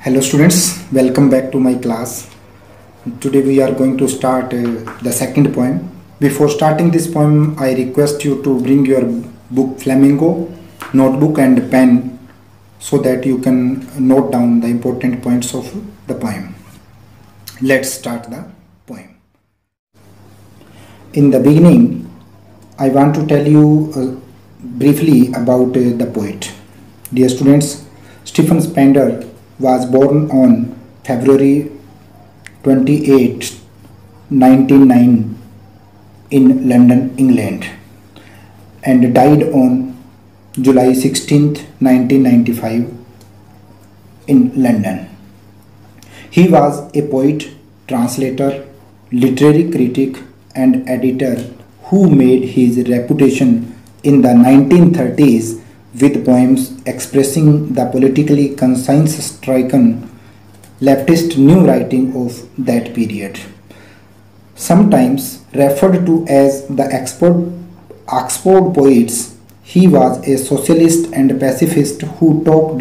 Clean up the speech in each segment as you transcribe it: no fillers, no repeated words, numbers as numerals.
Hello students, welcome back to my class. Today we are going to start the second poem. Before starting this poem, I request you to bring your book Flamingo, notebook and pen so that you can note down the important points of the poem. Let's start the poem. In the beginning, I want to tell you briefly about the poet. Dear students, Stephen Spender was born on February 28, 1909 in London, England, and died on July 16, 1995 in London. He was a poet, translator, literary critic and editor who made his reputation in the 1930s with poems expressing the politically conscience-stricken leftist new writing of that period. Sometimes referred to as the Oxford poets, he was a socialist and pacifist who talked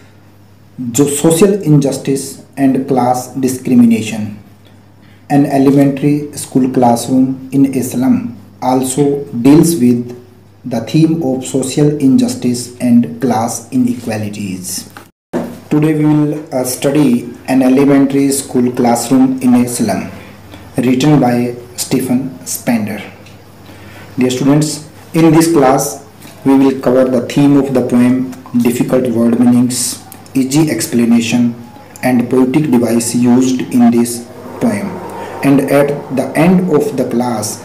social injustice and class discrimination. An elementary school classroom in Islam also deals with the theme of social injustice and class inequalities. Today we will study an elementary school classroom in Islam, written by Stephen Spender. Dear students, in this class we will cover the theme of the poem, difficult word meanings, easy explanation and poetic device used in this poem. And at the end of the class,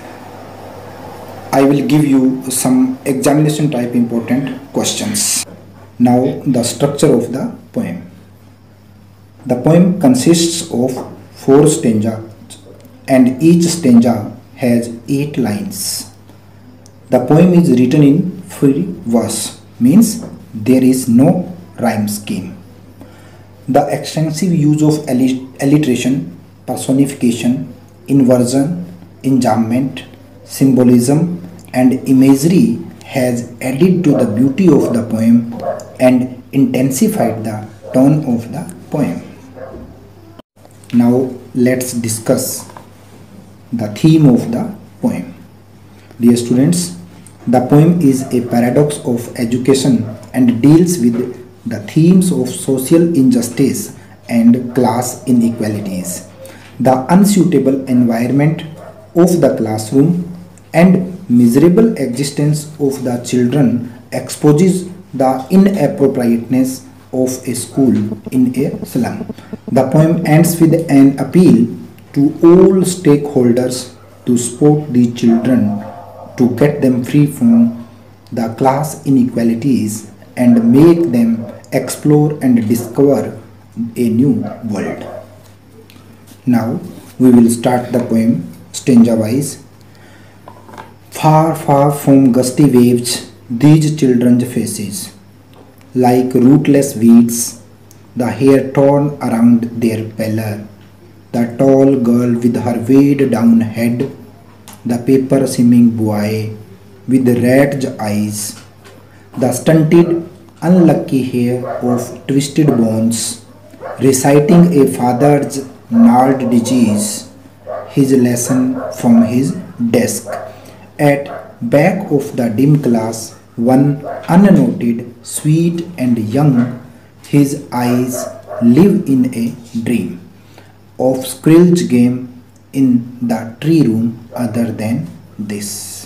I will give you some examination type important questions. Now the structure of the poem. The poem consists of 4 stanzas and each stanza has 8 lines. The poem is written in free verse, means there is no rhyme scheme. The extensive use of alliteration, personification, inversion, enjambment, symbolism and imagery has added to the beauty of the poem and intensified the tone of the poem. Now let's discuss the theme of the poem. Dear students, the poem is a paradox of education and deals with the themes of social injustice and class inequalities. The unsuitable environment of the classroom and miserable existence of the children exposes the inappropriateness of a school in a slum. The poem ends with an appeal to all stakeholders to support the children to get them free from the class inequalities and make them explore and discover a new world. Now we will start the poem stanza wise. Far, far from gusty waves, these children's faces, like rootless weeds, the hair torn around their pallor, the tall girl with her weighed down head, the paper seeming boy with rat eyes, the stunted, unlucky hair of twisted bones, reciting a father's gnarled disease, his lesson from his desk. At back of the dim class, one unnoted, sweet and young, his eyes live in a dream of squirrel's game in the tree room other than this.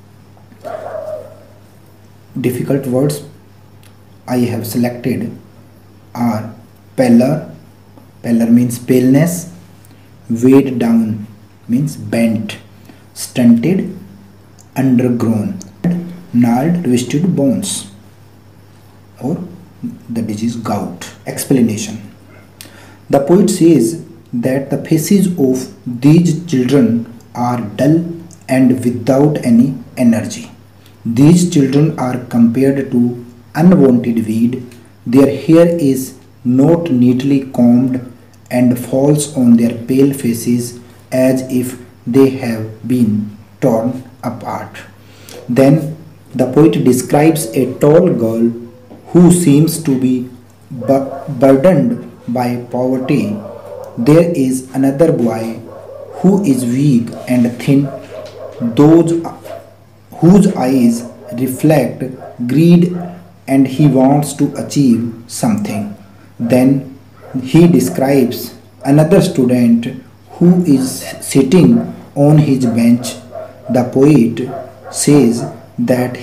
Difficult words I have selected are pallor, pallor means paleness, weighed down means bent, stunted, undergrown, gnarled twisted bones, or the disease gout. Explanation. The poet says that the faces of these children are dull and without any energy. These children are compared to unwanted weed. Their hair is not neatly combed and falls on their pale faces as if they have been torn apart. Then the poet describes a tall girl who seems to be burdened by poverty. There is another boy who is weak and thin, those whose eyes reflect greed and he wants to achieve something. Then he describes another student who is sitting on his bench. The poet says that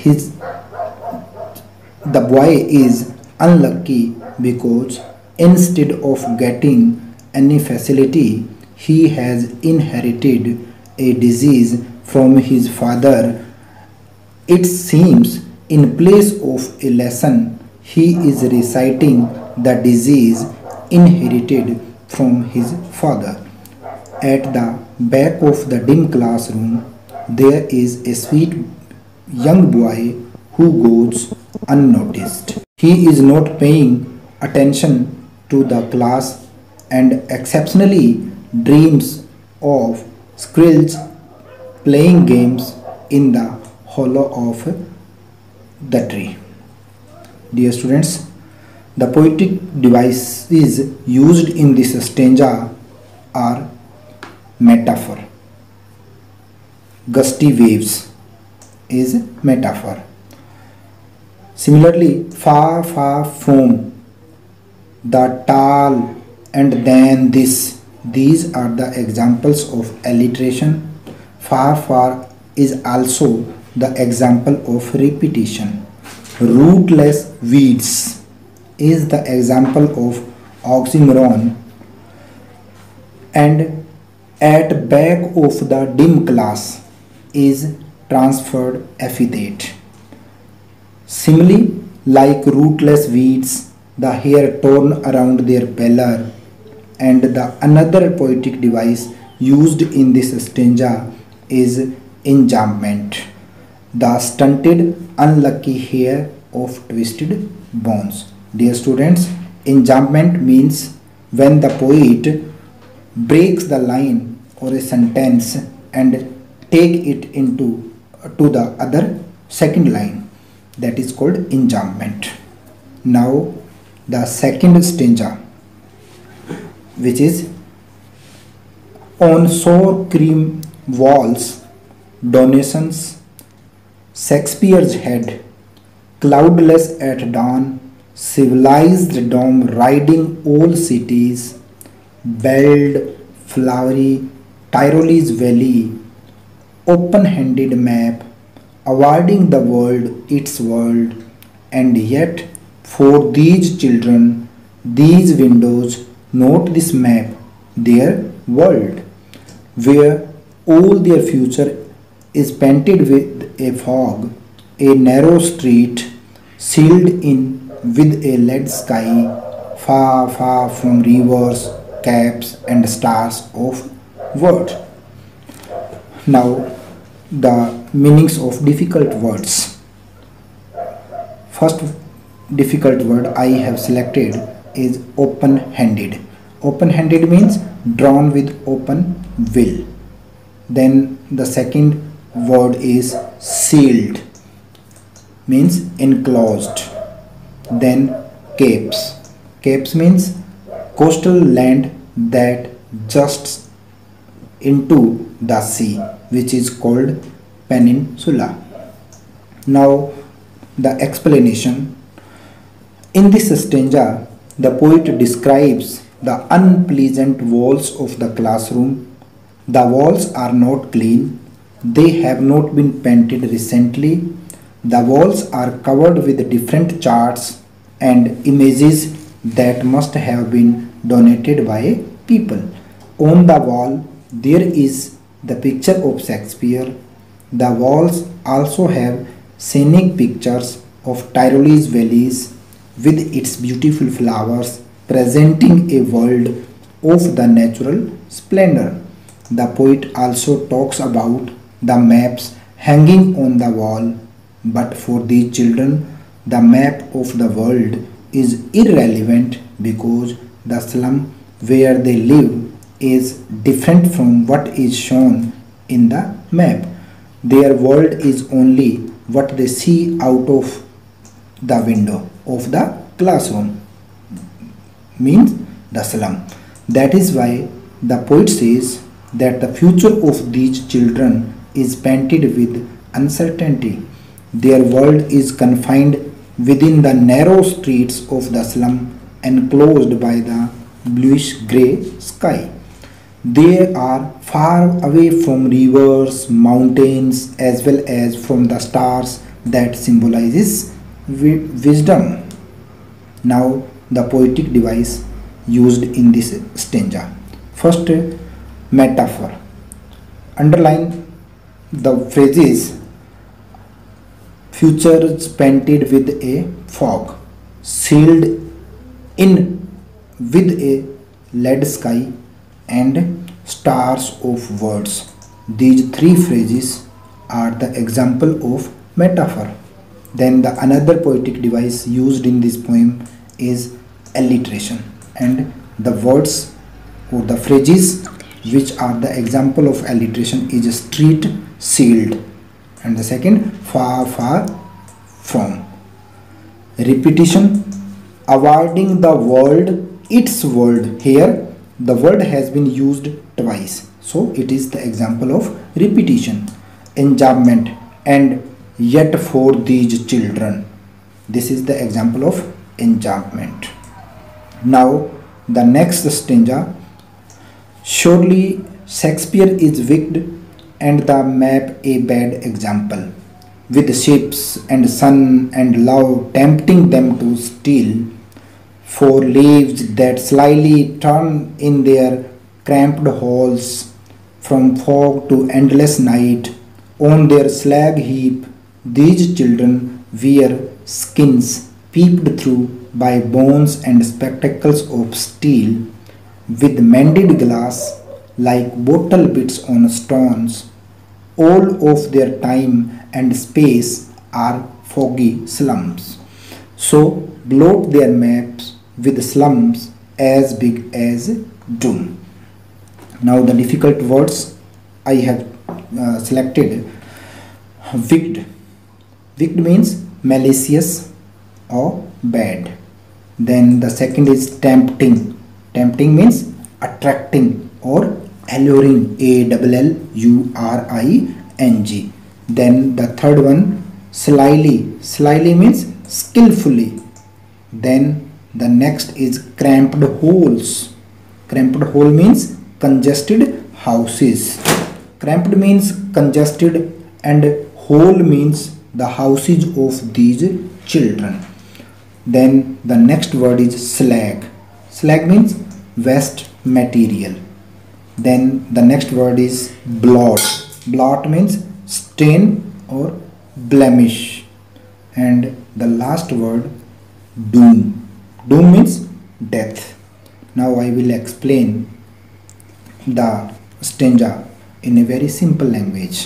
the boy is unlucky because instead of getting any facility, he has inherited a disease from his father. It seems in place of a lesson, he is reciting the disease inherited from his father. At the back of the dim classroom, there is a sweet young boy who goes unnoticed. He is not paying attention to the class and exceptionally dreams of squirrels playing games in the hollow of the tree. Dear students, the poetic devices used in this stanza are metaphor. Gusty waves is metaphor. Similarly, far, far from, the tall, and then this. These are the examples of alliteration. Far, far is also the example of repetition. Rootless weeds is the example of oxymoron. And at back of the dim class is transferred epithet. Simile, like rootless weeds, the hair torn around their pillar, and the another poetic device used in this stanza is enjambment, the stunted, unlucky hair of twisted bones. Dear students, enjambment means when the poet breaks the line or a sentence and take it into to the other second line, that is called enjambment. Now the second stanza, which is on sour cream walls, donations, Shakespeare's head, cloudless at dawn, civilized dome riding all cities, belled, flowery, Tyrolese valley, open-handed map, awarding the world its world, and yet for these children, these windows, not this map, their world, where all their future is painted with a fog, a narrow street sealed in with a lead sky, far, far from rivers, caps, and stars of words. Now, the meanings of difficult words. First difficult word I have selected is open-handed. Open-handed means drawn with open will. Then the second word is sealed, means enclosed. Then capes. Capes means coastal land that juts into the sea, which is called peninsula. Now the explanation. In this stanza, the poet describes the unpleasant walls of the classroom. The walls are not clean. They have not been painted recently. The walls are covered with different charts and images that must have been donated by people. On the wall, there is the picture of Shakespeare. The walls also have scenic pictures of Tyrolese valleys with its beautiful flowers, presenting a world of the natural splendor. The poet also talks about the maps hanging on the wall, but for these children, the map of the world is irrelevant because the slum where they live is different from what is shown in the map. Their world is only what they see out of the window of the classroom. means the slum. That is why the poet says that the future of these children is painted with uncertainty. Their world is confined within the narrow streets of the slum, enclosed by the bluish grey sky. They are far away from rivers, mountains, as well as from the stars that symbolizes wisdom. Now, the poetic device used in this stanza. First, metaphor. Underline the phrases futures painted with a fog, sealed in with a lead sky, and stars of words. These three phrases are the example of metaphor. Then the another poetic device used in this poem is alliteration, and the words or the phrases which are the example of alliteration is street, sealed, and the second far, far from. Repetition, avoiding the word its word. Here the word has been used twice, so it is the example of repetition. Enjambment, and yet for these children. This is the example of enjambment. Now the next stanza. Surely Shakespeare is wicked and the map a bad example, with ships and sun and love tempting them to steal, for leaves that slyly turn in their cramped halls, from fog to endless night. On their slag heap these children wear skins peeped through by bones and spectacles of steel, with mended glass like bottle bits on stones. All of their time and space are foggy slums. So blot their maps with slums as big as doom. Now the difficult words I have selected. Wicked. Wicked means malicious or bad. Then the second is tempting. Tempting means attracting or alluring. ALLURING. Then the third one, slyly. Slyly means skillfully. Then the next is cramped holes. Cramped hole means congested houses. Cramped means congested and hole means the houses of these children. Then the next word is slag. Slag means waste material. Then the next word is blot. Blot means stain or blemish. And the last word, doom. Doom means death. Now I will explain the stanza in a very simple language.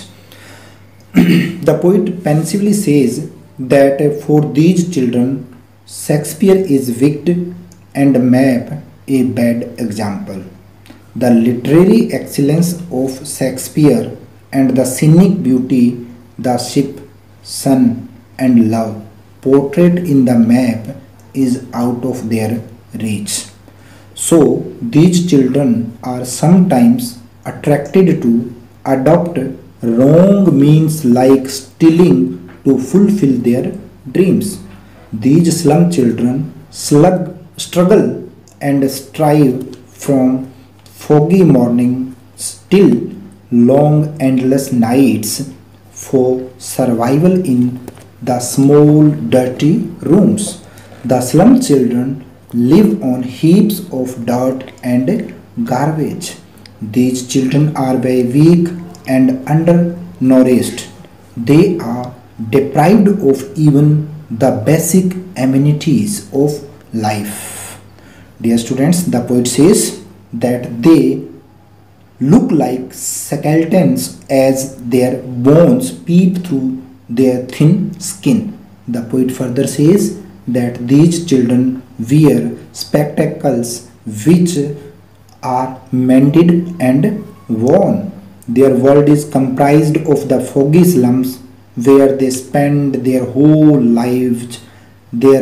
The poet pensively says that for these children Shakespeare is wicked and map a bad example. The literary excellence of Shakespeare and the scenic beauty, the ship, sun and love portrayed in the map is out of their reach. So these children are sometimes attracted to adopt wrong means like stealing to fulfill their dreams. These slum children struggle and strive from foggy mornings till long endless nights for survival in the small dirty rooms. The slum children live on heaps of dirt and garbage. These children are very weak and undernourished. They are deprived of even the basic amenities of life. Dear students, the poet says that they look like skeletons as their bones peep through their thin skin. The poet further says that these children wear spectacles which are mended and worn. Their world is comprised of the foggy slums where they spend their whole lives. Their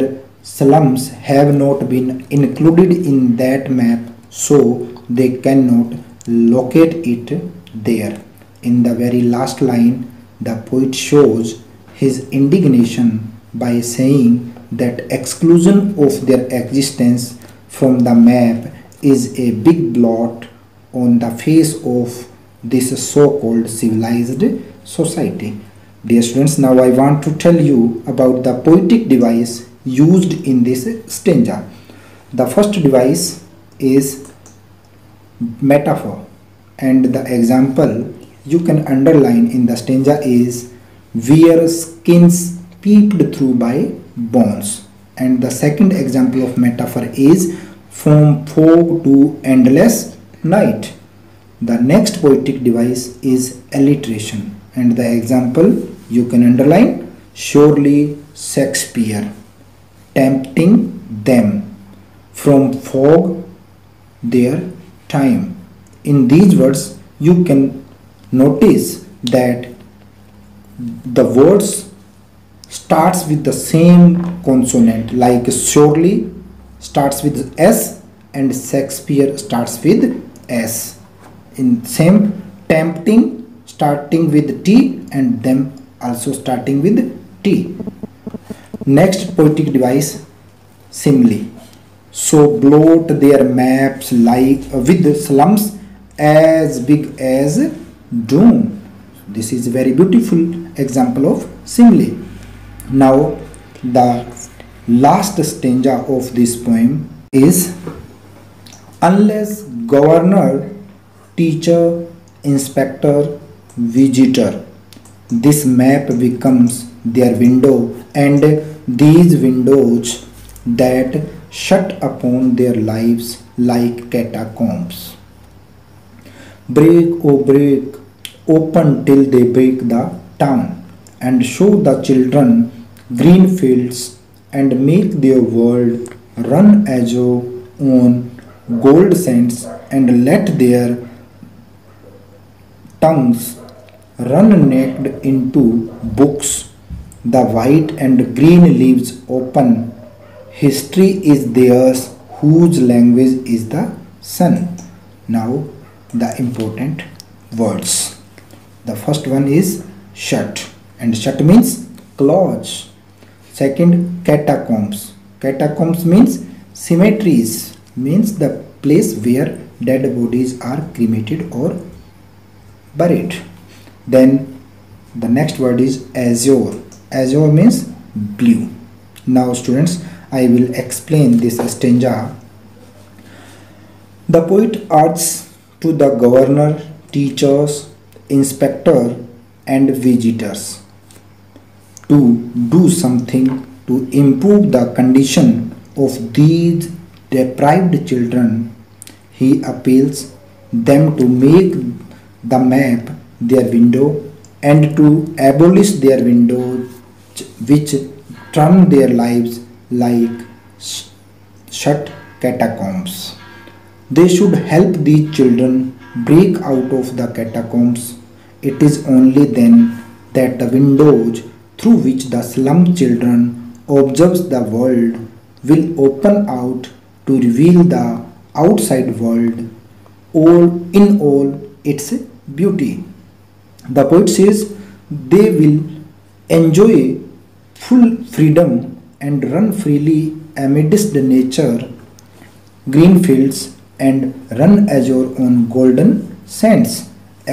slums have not been included in that map, so they cannot locate it there. In the very last line, the poet shows his indignation by saying that exclusion of their existence from the map is a big blot on the face of this so-called civilized society. Dear students, now I want to tell you about the poetic device used in this stanza. The first device is metaphor, and the example you can underline in the stanza is where skins peeped through by bones. And the second example of metaphor is from fog to endless night. The next poetic device is alliteration, and the example you can underline surely Shakespeare tempting them from fog their time. In these words you can notice that the words starts with the same consonant, like surely starts with S and Shakespeare starts with S. In same, tempting starting with T and them also starting with T. Next poetic device, simile. So blot their maps like with slums as big as doom. This is a very beautiful example of simile. Now the last stanza of this poem is unless governor, teacher, inspector, visitor, this map becomes their window, and these windows that shut upon their lives like catacombs. Break, oh break, open till they break the town, and show the children green fields, and make their world run azure on gold sands, and let their tongues run naked into books. The white and green leaves open. History is theirs, whose language is the sun. Now the important words. The first one is shut, and shut means close. Second, catacombs. Catacombs means cemeteries, means the place where dead bodies are cremated or buried. Then the next word is azure. Azure means blue. Now students, I will explain this stanza. The poet urges to the governor, teachers, inspector and visitors to do something to improve the condition of these deprived children. He appeals them to make the map their window and to abolish their windows which turn their lives like shut catacombs. They should help these children break out of the catacombs. It is only then that the windows through which the slum children observes the world will open out to reveal the outside world all its beauty. The poet says they will enjoy full freedom and run freely amidst the nature, green fields, and run azure on golden sands.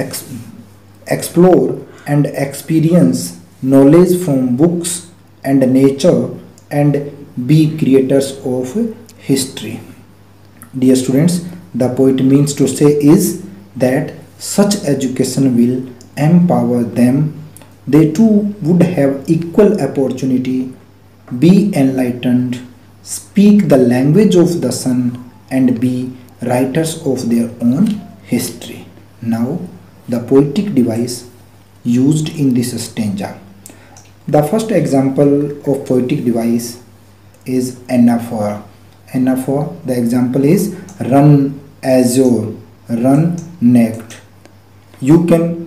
Explore and experience knowledge from books and nature and be creators of history. Dear students, the poet means to say is that such education will empower them. They too would have equal opportunity, be enlightened, speak the language of the sun, and be writers of their own history. Now, the poetic device used in this stanza. The first example of poetic device is anaphora. Anaphora, the example is run azure, run naked. You can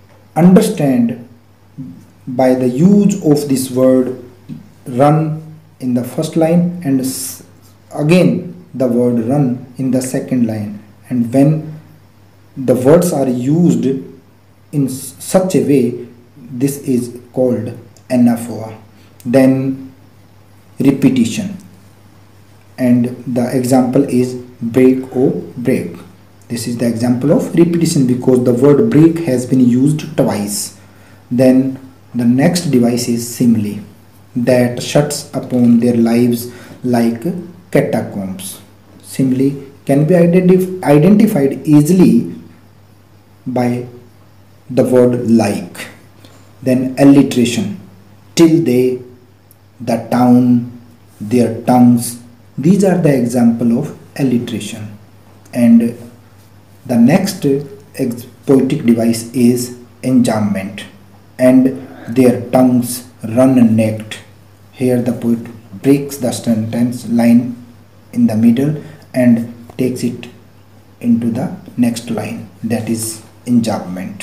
understand by the use of this word run in the first line and again the word run in the second line, and when the words are used in such a way, this is called anaphora. Then repetition, and the example is break or break. This is the example of repetition because the word break has been used twice. Then the next device is simile, that shuts upon their lives like catacombs. Simile can be identified easily by the word like. Then alliteration, till they, the town, their tongues. These are the example of alliteration. And the next poetic device is enjambment, and their tongues run naked. Here the poet breaks the sentence line in the middle and takes it into the next line, that is enjambment.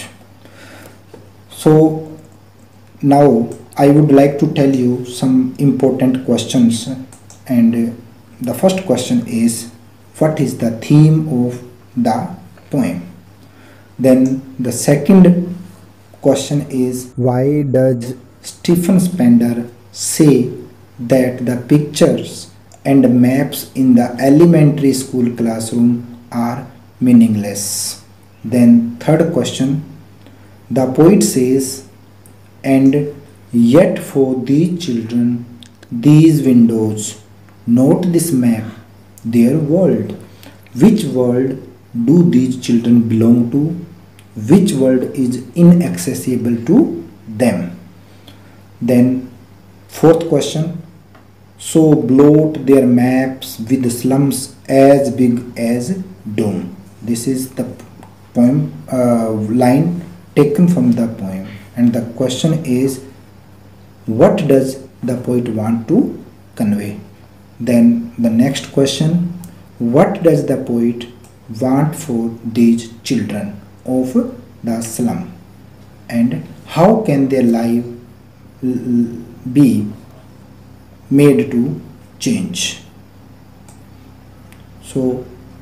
So now I would like to tell you some important questions, and the first question is, what is the theme of the poem? Then the second question is, why does Stephen Spender say that the pictures and maps in the elementary school classroom are meaningless? Then third question, the poet says, and yet for these children, these windows, not this map, their world. Which world do these children belong to? Which world is inaccessible to them? Then fourth question, so blot their maps with slums as big as dome. This is the poem line taken from the poem, and the question is, what does the poet want to convey? Then the next question, what does the poet want for these children of the slum, and how can their life be made to change? So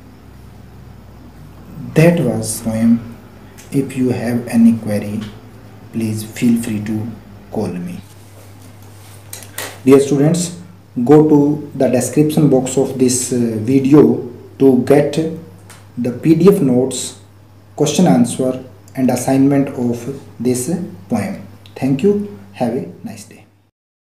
that was poem. If you have any query, please feel free to call me. Dear students, go to the description box of this video to get the PDF notes, question answer and assignment of this poem. Thank you. Have a nice day.